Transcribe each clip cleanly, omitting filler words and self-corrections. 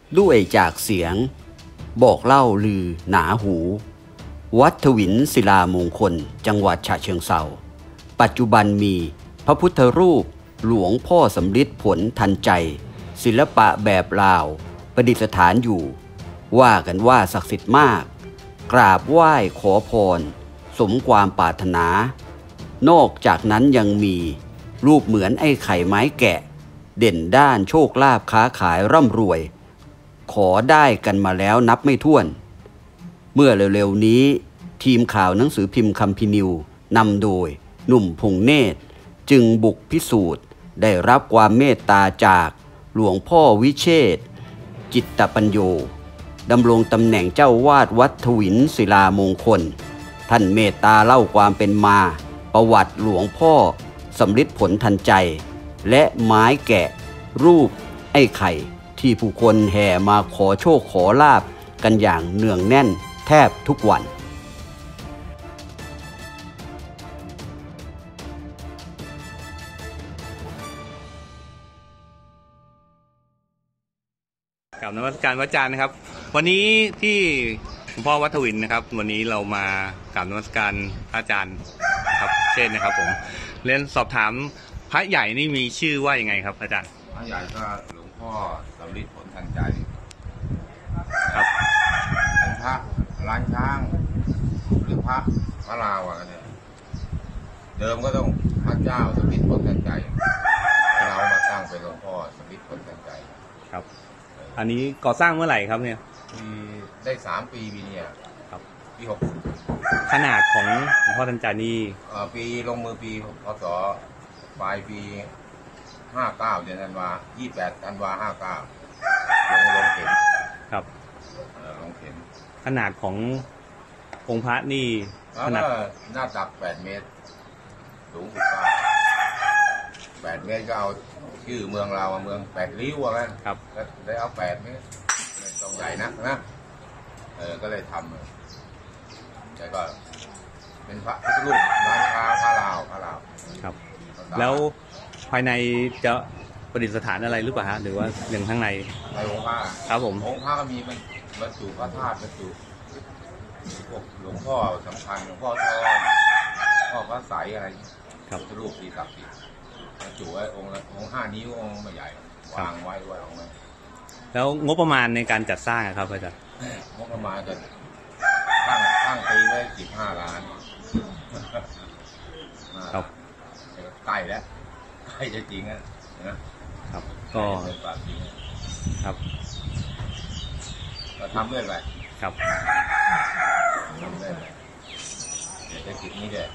ด้วยจากเสียงบอกเล่าลือหนาหูวัดถวินศิลามงคลจังหวัดฉะเชิงเทราปัจจุบันมีพระพุทธรูปหลวงพ่อสำริดผลทันใจศิลปะแบบลาวประดิษฐานอยู่ว่ากันว่าศักดิ์สิทธิ์มากกราบไหว้ขอพรสมความปรารถนานอกจากนั้นยังมีรูปเหมือนไอ้ไข่ไม้แกะเด่นด้านโชคลาภค้าขายร่ำรวยขอได้กันมาแล้วนับไม่ถ้วนเมื่อเร็วๆนี้ทีมข่าวหนังสือพิมพ์คัมภีร์นิวนำโดยหนุ่มพงเนตรจึงบุกพิสูจน์ได้รับความเมตตาจากหลวงพ่อวิเชษฐ์จิตตปัญโยดำรงตำแหน่งเจ้าวาดวัดถวินศิลามงคลท่านเมตตาเล่าความเป็นมาประวัติหลวงพ่อสำริดผลทันใจและไม้แกะรูปไอ้ไข่ที่ผู้คนแห่มาขอโชคขอลาภกันอย่างเนืองแน่นแทบทุกวันกับนมัสการพระอาจารย์นะครับวันนี้ที่หลวงพ่อวัดถวินนะครับวันนี้เรามากราบนมัสการพระอาจารย์ครับเช่นนะครับผมเรียนสอบถามพระใหญ่นี่มีชื่อว่ายังไงครับอาจารย์พระใหญ่ก็หลวงพ่อสำริดผลทันใจครับเป็นพระล้านช้างหรือพระลาวอะไรเนี่ยเดิมก็ต้องพระเจ้าสำริดผลทันใจเรามาสร้างเป็นหลวงพ่อสำริดผลทันใจครับอันนี้ก่อสร้างเมื่อไหร่ครับเนี่ยปีได้3 ปีเนี่ยครับปี60 ขนาดของหลวงพ่อทันใจนี่ปีลงมือปีพศปลายปี59เดือนธันวา28ธันวา59ลงเข็มครับลงเข็มขนาดขององค์พระนี่ขนาดหน้าตัก8 เมตรสูง8 เมตรก็เอาชื่อเมืองเราเมือง8 ริ้วว่างั้นครับได้เอา8 เมตรตรงใหญ่นะก็เลยทำแต่ก็เป็นพระพุทธรูปร้านค้าพระลาวครับแล้วภายในจะประดิษฐานอะไรหรือเปล่าฮะหรือว่าอย่างข้างในองค์พระครับผมองค์พระก็มีบรรจุพระธาตุบรรจุพวกหลวงพ่อสำคัญหลวงพ่อทองพ่อพระใสอะไรครับรูปที่ศักดิ์สิทธิ์บรรจุไว้องค์5 นิ้วองค์ไม่ใหญ่วางไว้องค์นั้นแล้วงบประมาณในการจัดสร้างครับอาจารย์งบประมาณก็ตั้งปีไว้15 ล้านครับใกล้แล้วใกล้จะจริงนะครับก็ครับก็ทำเรื่อยไปครับทำเรื่อยไปเดี๋ยวจะคิดนี้เด็ด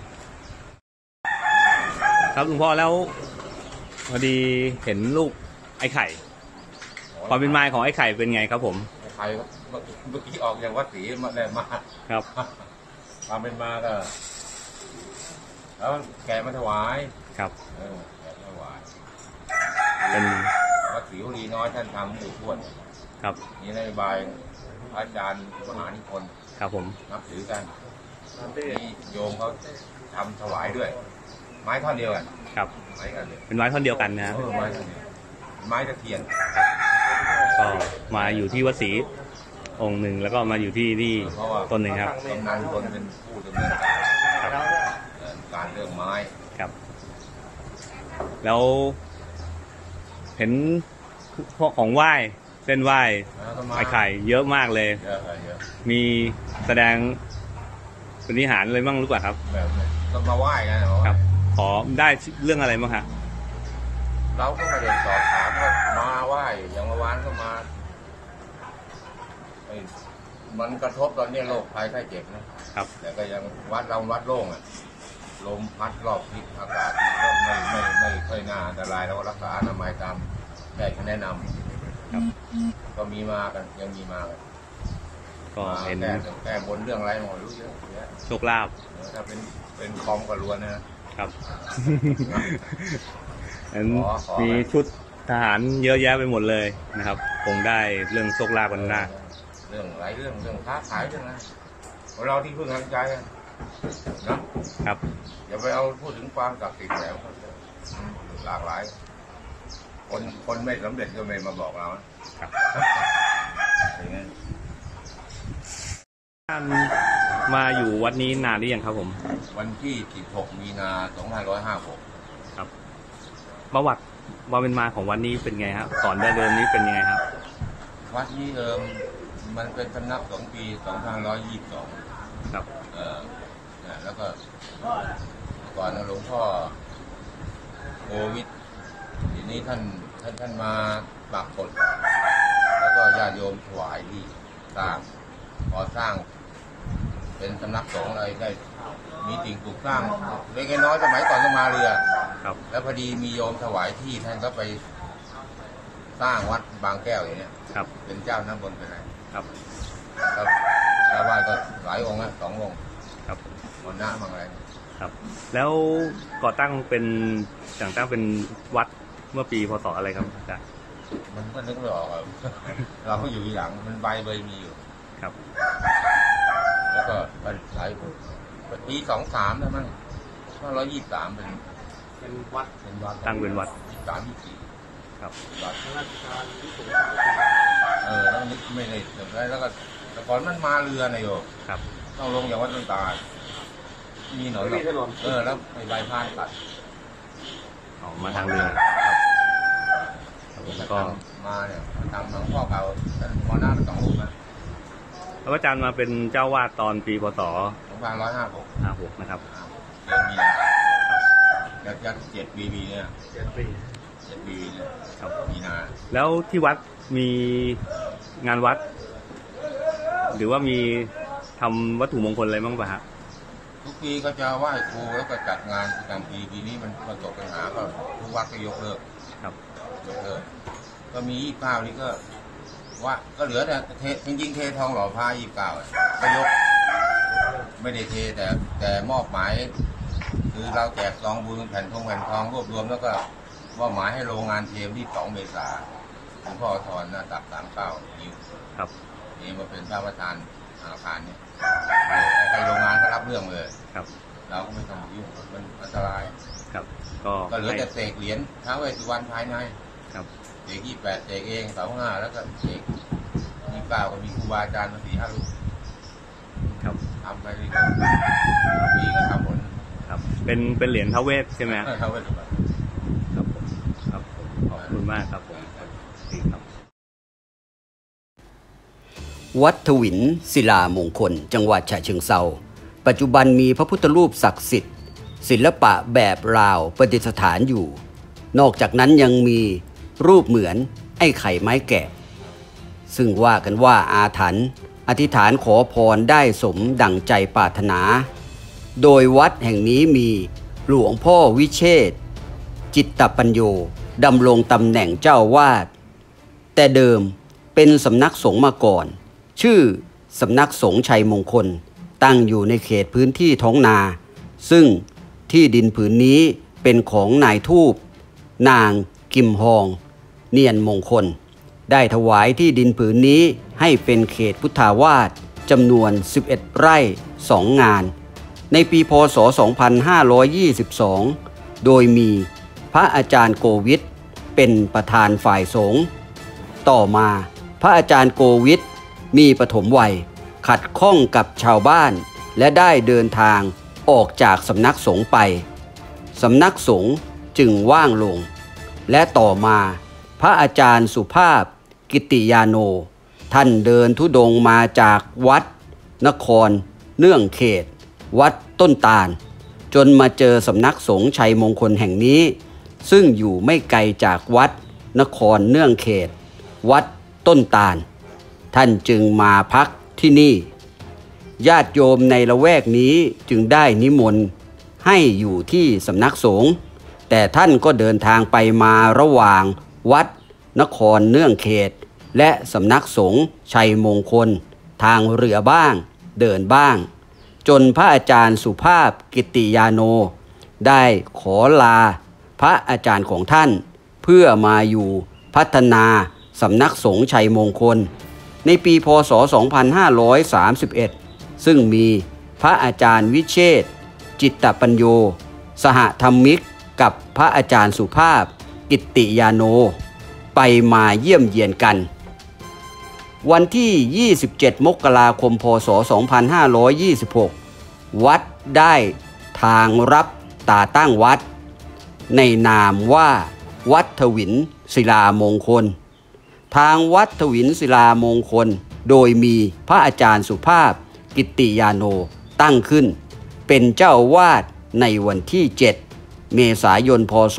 ครับหลวงพ่อแล้วพอดีเห็นลูกไอ้ไข่ความเป็นมาของไอ้ไข่เป็นไงครับผมไข่เมื่อกี้ออกจากวัดศรีมาได้มาครับความเป็นมาก็แล้วแกะมาถวายครับแกะถวายเป็นวัดศรีวลีน้อยท่านทำอยู่ทั่วครับนี่นโยบายอาจารย์มหานิพนธ์ครับผมนับถือกันนี่โยมเขาทำถวายด้วยไม้ท่อนเดียวกันครับไม้กันเป็นไม้ท่อนเดียวกันนะไม้ตะเคียนก็มาอยู่ที่วัดศรีองค์หนึ่งแล้วก็มาอยู่ที่นี่ต้นหนึ่งครับกำนันคนเป็นผู้ดำเนินการเรื่องไม้ครับแล้วเห็นพวกของไหว้เส้นไหว้ไอ้ไข่เยอะมากเลยมีแสดงปฏิหารอะไรบ้างหรือเปล่าครับก็มาไหว้กันครับขอได้เรื่องอะไรบ้างครับเราก็ไม่ได้สอบถามว่ามาไหว้อย่างเมื่อวานก็มามันกระทบตอนนี้โรคภัยไข้เจ็บนะครับแต่ก็ยังวัดโล่งลมพัดรอบทิศอากาศก็ไม่ค่อยน่าอันตรายเรารักษาอนามัยตามแพทย์แนะนำครับก็มีมากันยังมีมากันก็เห็นแก้บนเรื่องอะไรหมดรู้เยอะโชคลาภถ้าเป็นคอมก็ล้วนนะครับมีชุดทหารเยอะแยะไปหมดเลยนะครับคงได้เรื่องโชคลาภกันหน้าเรื่องหลายเรื่องค้าขายเรื่องอะไรของเราที่พึ่งทางใจนะครับอย่าไปเอาพูดถึงความศักดิ์สิทธิ์แล้วหลากหลายคคนไม่สำเร็จก็ไม่มาบอกเราครับอย่างนั้นมาอยู่วัดนี้นานหรือยังครับผมวันที่16 มีนา 2556 ครับประวัติความเป็นมาของวัดนี้เป็นไงครับก่อนเดิมนี้เป็นยังไงครับวัดนี้มันเป็นสำนัก2 ปี 2522 ครับแล้วก็ก่อนหลวงพ่อโควิดทีนี้ท่านมาปรากฏแล้วก็ญาติโยมถวายที่สร้างก่อสร้างเป็นสำนักสงฆ์อะไรได้มีสิ่งปลูกสร้างเล็กน้อยสมัยก่อนก็มาเรือครับแล้วพอดีมีโยมถวายที่ท่านก็ไปสร้างวัดบางแก้วอย่างเนี้ยครับเป็นเจ้าน้ำบนเป็นไรครับชาวบ้านก็หลายองค์นะ2 องค์ครับมนต์หน้าบางอะไรครับแล้วก่อตั้งเป็นวัดเมื่อปีพ.ศ. อะไรครับอาจารย์มันก็นึกไม่ออกเราก็อยู่ที่หลังมันใบมีอยู่ครับแล้วก็หลายปี23แล้วมั้ง123เป็นวัดตั้งเป็นวัด 23-24 ครับวัดราชการที่สูงแล้วนึกไม่ได้แล้วก็แต่ก่อนมันมาเรือนะโยครับต้องลงจากวัดต้นตาลมีหน่อยแล้วไปใบพานตัดออกมาทางเรือแล้วก็มาเนี่ยทำหลวงพ่อเก่าท่านมอหน้าเป็น2 รูปนะแล้วอาจารย์มาเป็นเจ้าวาดตอนปีพ.ศ. 2556 นะครับเดือนมีนาจะ7 ปีเนี่ย7 ปีเนี่ยครับมีนาแล้วที่วัดมีงานวัดหรือว่ามีทำวัตถุมงคลอะไรบ้างป่ะฮะทุกปีก็จะไหว้ครูแล้วก็จัดงานประจำปีนี้มันประสบปัญหาก็ทุกวัดก็ยกเลิกครับยกเลิกก็มี29นี่ก็ว่าก็เหลือแต่จริงๆเททองหล่อพระ29ก็ยกไม่ได้เทแต่มอบหมายคือเราแจกซองบุญแผ่นทองรวบรวมแล้วก็มอบหมายให้โรงงานเทมที่2 เมษายนหลวงพ่อทอนหน้าตัก39 นิ้วครับนี่มาเป็นพระประธานอาคารเนี่ยใครโรงงานก็รับเรื่องเลยครับเราก็ไม่ต้องยุ่งมันอันตรายครับก็เหลือแต่เสกเหรียญท้าวเวสสุวรรณภายในครับเสก28เสกเอง25แล้วก็เสก29ก็มีครูบาอาจารย์มา4-5 รูปครับทำไปเรื่อยๆปีก็ทำผลครับเป็นเหรียญท้าวเวสใช่ไหมท้าวเวสสุวรรณครับขอบคุณมากครับผมดีครับวัดถวินศิลามงคลจังหวัดฉะเชิงเทราปัจจุบันมีพระพุทธรูปศักดิ์สิทธิ์ศิลปะแบบลาวประดิษฐานอยู่นอกจากนั้นยังมีรูปเหมือนไอ้ไข่ไม้แกะซึ่งว่ากันว่าอาถรรพ์อธิษฐานขอพรได้สมดั่งใจปรารถนาโดยวัดแห่งนี้มีหลวงพ่อวิเชษฐ์จิตตปัญโยดำรงตำแหน่งเจ้าวาดแต่เดิมเป็นสำนักสงฆ์มาก่อนชื่อสำนักสงฆ์ชัยมงคลตั้งอยู่ในเขตพื้นที่ท้องนาซึ่งที่ดินผืนนี้เป็นของนายทูปนางกิมฮองเนียนมงคลได้ถวายที่ดินผืนนี้ให้เป็นเขตพุทธาวาสจำนวน11 ไร่ 2 งานในปีพ.ศ. 2522โดยมีพระอาจารย์โกวิทเป็นประธานฝ่ายสงฆ์ต่อมาพระอาจารย์โกวิทมีปฐมวัยขัดข้องกับชาวบ้านและได้เดินทางออกจากสำนักสงฆ์ไปสำนักสงฆ์จึงว่างลงและต่อมาพระอาจารย์สุภาพกิติยาโนท่านเดินธุดงค์มาจากวัดนครเนื่องเขตวัดต้นตาลจนมาเจอสำนักสงฆ์ชัยมงคลแห่งนี้ซึ่งอยู่ไม่ไกลจากวัดนครเนื่องเขตวัดต้นตาลท่านจึงมาพักที่นี่ญาติโยมในละแวกนี้จึงได้นิมนต์ให้อยู่ที่สำนักสงฆ์แต่ท่านก็เดินทางไปมาระหว่างวัดนครเนื่องเขตและสำนักสงฆ์ชัยมงคลทางเรือบ้างเดินบ้างจนพระอาจารย์สุภาพกิติยาโนได้ขอลาพระอาจารย์ของท่านเพื่อมาอยู่พัฒนาสำนักสงฆ์ชัยมงคลในปีพ.ศ. 2531ซึ่งมีพระอาจารย์วิเชษฐ์จิตตปัญโยสหธรรมิกกับพระอาจารย์สุภาพกิกิตติยาโนไปมาเยี่ยมเยียนกันวันที่ 27 มกราคม พ.ศ. 2526 วัดได้ทางรับตาตั้งวัดในนามว่าวัดถวินศิลามงคลทางวัดถวินศิลามงคลโดยมีพระอาจารย์สุภาพกิตติยาโนตั้งขึ้นเป็นเจ้าอาวาสในวันที่ 7 เมษายน พ.ศ.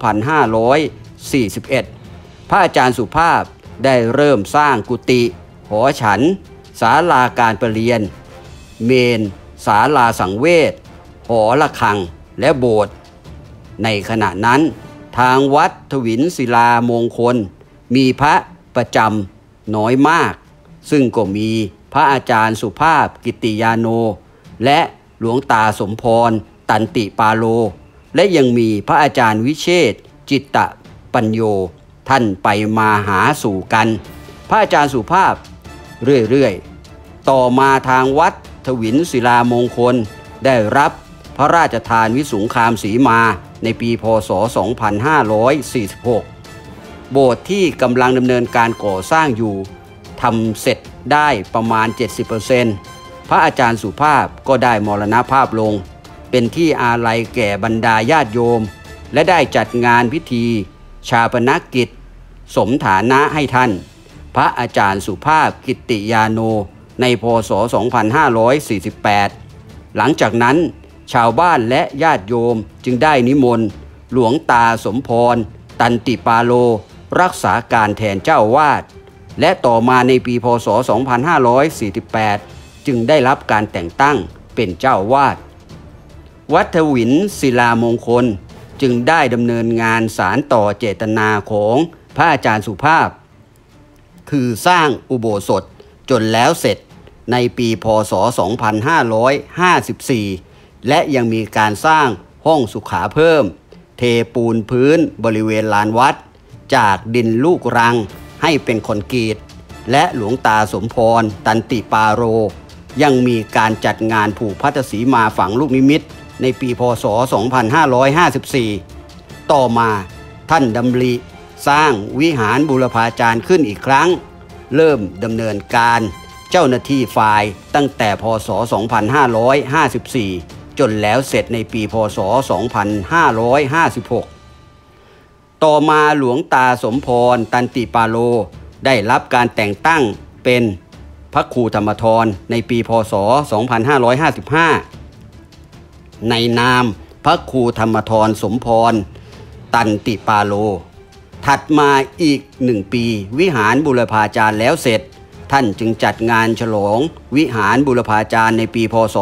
2541 พระอาจารย์สุภาพได้เริ่มสร้างกุฏิหอฉันศาลาการประเรียนเมนศาลาสังเวชหอระฆังและโบสถ์ในขณะนั้นทางวัดถวินศิลามงคลมีพระประจำน้อยมากซึ่งก็มีพระอาจารย์สุภาพกิตติยาโนและหลวงตาสมพรตันติปาโลและยังมีพระอาจารย์วิเชษฐ์จิตตปัญโยท่านไปมาหาสู่กันพระอาจารย์สุภาพเรื่อยๆต่อมาทางวัดถวินศิลามงคลได้รับพระราชทานวิสุงคามสีมาในปีพ.ศ. 2546 โบสถ์ที่กำลังดำเนินการก่อสร้างอยู่ทำเสร็จได้ประมาณ 70% พระอาจารย์สุภาพก็ได้มรณภาพลงเป็นที่อาลัยแก่บรรดาญาติโยมและได้จัดงานพิธีชาปนกิจสมฐานะให้ท่านพระอาจารย์สุภาพกิตติยาโนในพ.ศ. 2548 หลังจากนั้นชาวบ้านและญาติโยมจึงได้นิมนต์หลวงตาสมพรตันติปาโลรักษาการแทนเจ้าวาดและต่อมาในปีพ.ศ. 2548 จึงได้รับการแต่งตั้งเป็นเจ้าวาดวัดถวินศิลามงคลจึงได้ดำเนินงานสารต่อเจตนาของพระอาจารย์สุภาพคือสร้างอุโบสถจนแล้วเสร็จในปีพ.ศ. 2554 และยังมีการสร้างห้องสุขาเพิ่มเทปูนพื้นบริเวณลานวัดจากดินลูกรังให้เป็นคอนกรีตและหลวงตาสมพรตันติปาโรยังมีการจัดงานผูกพัทสีมาฝังลูกนิมิตในปีพ.ศ. 2554 ต่อมาท่านดำริสร้างวิหารบูรพาจารย์ขึ้นอีกครั้งเริ่มดำเนินการเจ้าหน้าที่ฝ่ายตั้งแต่พ.ศ. 2554 จนแล้วเสร็จในปีพ.ศ. 2556 ต่อมาหลวงตาสมพรตันติปาโลได้รับการแต่งตั้งเป็นพระครูธรรมธรในปีพ.ศ. 2555 ในนามพระครูธรรมธรสมพรตันติปาโลถัดมาอีก1 ปีวิหารบูรพาจารย์แล้วเสร็จท่านจึงจัดงานฉลองวิหารบูรพาจารย์ในปีพ.ศ.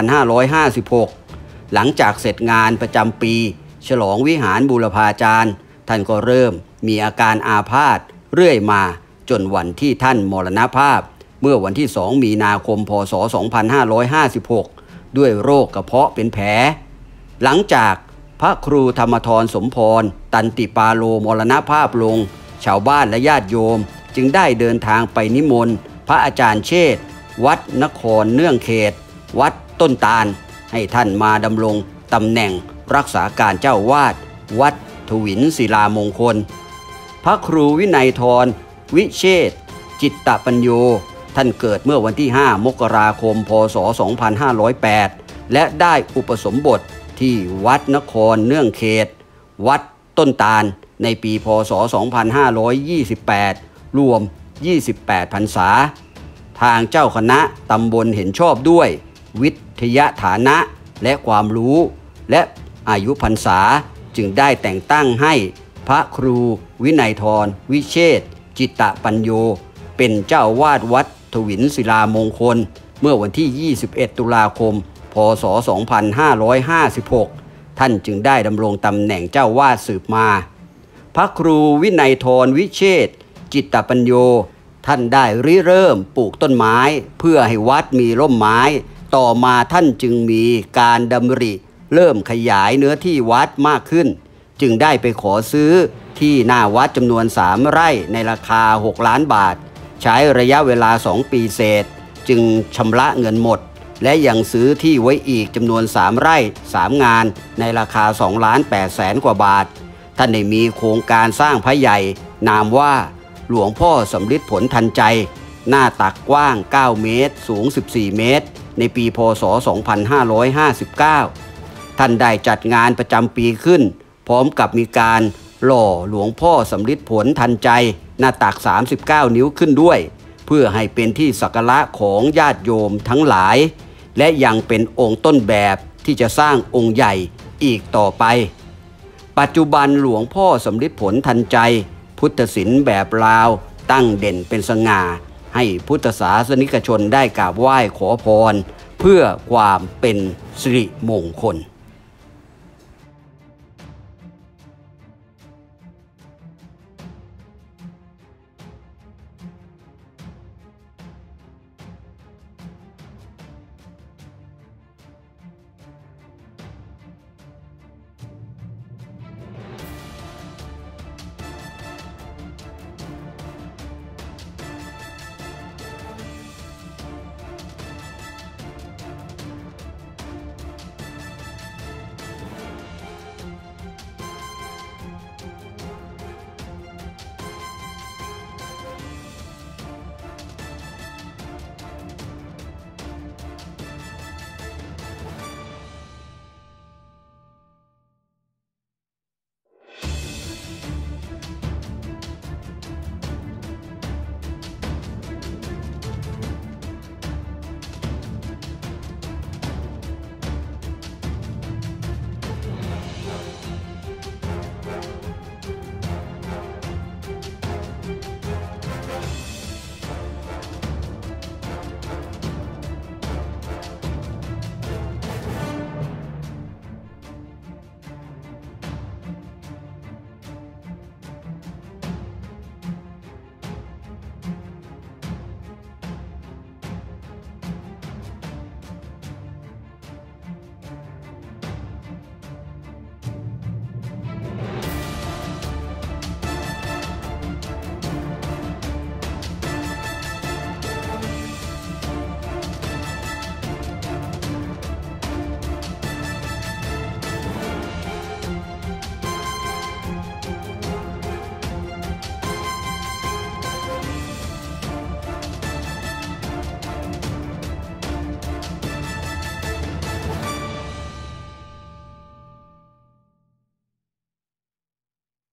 2556 หลังจากเสร็จงานประจำปีฉลองวิหารบูรพาจารย์ท่านก็เริ่มมีอาการอาพาธเรื่อยมาจนวันที่ท่านมรณภาพเมื่อวันที่ 2 มีนาคม พ.ศ. 2556 ด้วยโรคกระเพาะเป็นแผลหลังจากพระครูธรรมธรสมพรตันติปาโลมรณภาพลงชาวบ้านและญาติโยมจึงได้เดินทางไปนิมนต์พระอาจารย์เชษฐ์วัดนครเนื่องเขตวัดต้นตาลให้ท่านมาดำรงตำแหน่งรักษาการเจ้าวาดวัดถวินศิลามงคลพระครูวินัยธรวิเชษฐ์จิตตปัญโยท่านเกิดเมื่อวันที่ 5 มกราคม พ.ศ. 2508 และได้อุปสมบทที่วัดนครเนื่องเขตวัดต้นตาลในปีพ.ศ. 2528 รวม 28 พรรษาทางเจ้าคณะตำบลเห็นชอบด้วยวิทยาฐานะและความรู้และอายุพรรษาจึงได้แต่งตั้งให้พระครูวินัยธรวิเชษฐ์จิตตปัญโยเป็นเจ้าวาดวัดถวินศิลามงคลเมื่อวันที่ 21 ตุลาคม พ.ศ. 2556 ท่านจึงได้ดำรงตำแหน่งเจ้าวาดสืบมาพระครูวินัยธรวิเชษฐ์จิตตปัญโยท่านได้ริเริ่มปลูกต้นไม้เพื่อให้วัดมีร่มไม้ต่อมาท่านจึงมีการดำริเริ่มขยายเนื้อที่วัดมากขึ้นจึงได้ไปขอซื้อที่หน้าวัดจำนวน3 ไร่ในราคา6 ล้านบาทใช้ระยะเวลา2 ปีเศษจึงชำระเงินหมดและยังซื้อที่ไว้อีกจำนวน3 ไร่ 3 งานในราคา2.8 ล้านกว่าบาทท่านได้มีโครงการสร้างพระใหญ่นามว่าหลวงพ่อสำริดผลทันใจหน้าตักกว้าง9เมตรสูง14เมตรในปีพ.ศ. 2559ท่านได้จัดงานประจำปีขึ้นพร้อมกับมีการหล่อหลวงพ่อสำริดผลทันใจหน้าตัก39นิ้วขึ้นด้วยเพื่อให้เป็นที่สักการะของญาติโยมทั้งหลายและยังเป็นองค์ต้นแบบที่จะสร้างองค์ใหญ่อีกต่อไปปัจจุบันหลวงพ่อสำริดผลทันใจพุทธศิลป์แบบลาวตั้งเด่นเป็นสง่าให้พุทธศาสนิกชนได้กราบไหว้ขอพรเพื่อความเป็นสิริมงคล